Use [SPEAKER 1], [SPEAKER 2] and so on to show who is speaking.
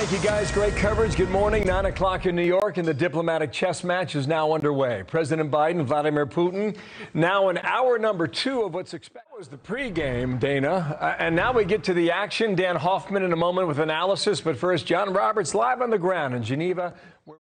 [SPEAKER 1] Thank you, guys. Great coverage. Good morning. 9 o'clock in New York, and the diplomatic chess match is now underway. President Biden, Vladimir Putin, now in hour number 2 of what's expected was the pregame, Dana. And now we get to the action. Dan Hoffman in a moment with analysis. But first, John Roberts live on the ground in Geneva.